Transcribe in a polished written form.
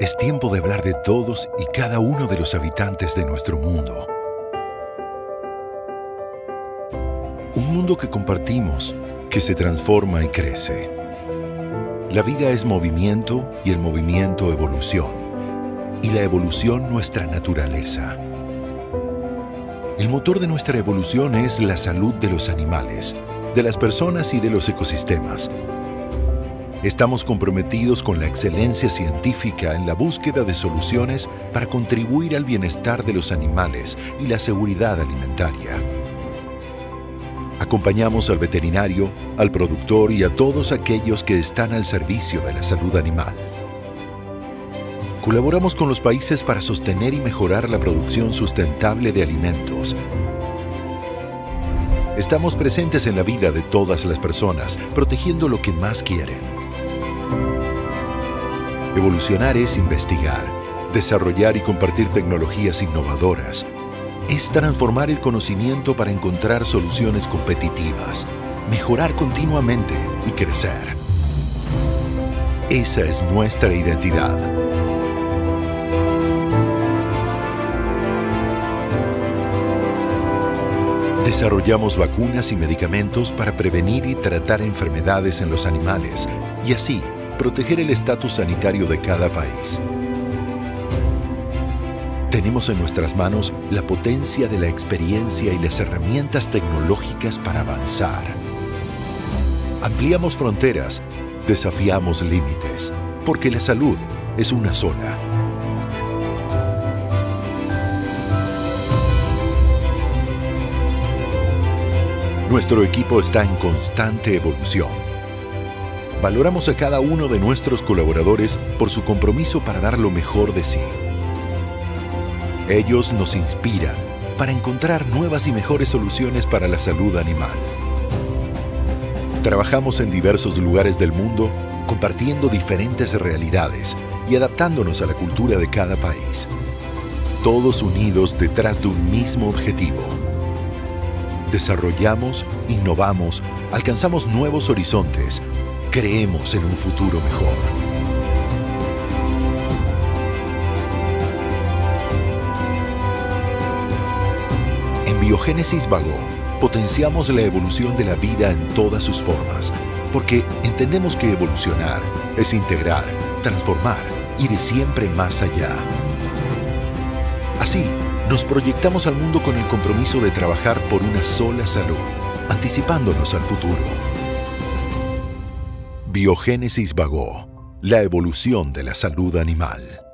Es tiempo de hablar de todos y cada uno de los habitantes de nuestro mundo. Un mundo que compartimos, que se transforma y crece. La vida es movimiento y el movimiento evolución. Y la evolución nuestra naturaleza. El motor de nuestra evolución es la salud de los animales, de las personas y de los ecosistemas. Estamos comprometidos con la excelencia científica en la búsqueda de soluciones para contribuir al bienestar de los animales y la seguridad alimentaria. Acompañamos al veterinario, al productor y a todos aquellos que están al servicio de la salud animal. Colaboramos con los países para sostener y mejorar la producción sustentable de alimentos. Estamos presentes en la vida de todas las personas, protegiendo lo que más quieren. Evolucionar es investigar, desarrollar y compartir tecnologías innovadoras. Es transformar el conocimiento para encontrar soluciones competitivas, mejorar continuamente y crecer. Esa es nuestra identidad. Desarrollamos vacunas y medicamentos para prevenir y tratar enfermedades en los animales y así proteger el estatus sanitario de cada país. Tenemos en nuestras manos la potencia de la experiencia y las herramientas tecnológicas para avanzar. Ampliamos fronteras, desafiamos límites, porque la salud es una sola. Nuestro equipo está en constante evolución. Valoramos a cada uno de nuestros colaboradores por su compromiso para dar lo mejor de sí. Ellos nos inspiran para encontrar nuevas y mejores soluciones para la salud animal. Trabajamos en diversos lugares del mundo, compartiendo diferentes realidades y adaptándonos a la cultura de cada país. Todos unidos detrás de un mismo objetivo. Desarrollamos, innovamos, alcanzamos nuevos horizontes. Creemos en un futuro mejor. En Biogénesis Vago, potenciamos la evolución de la vida en todas sus formas, porque entendemos que evolucionar es integrar, transformar, ir siempre más allá. Así, nos proyectamos al mundo con el compromiso de trabajar por una sola salud, anticipándonos al futuro. Biogénesis Vago, la evolución de la salud animal.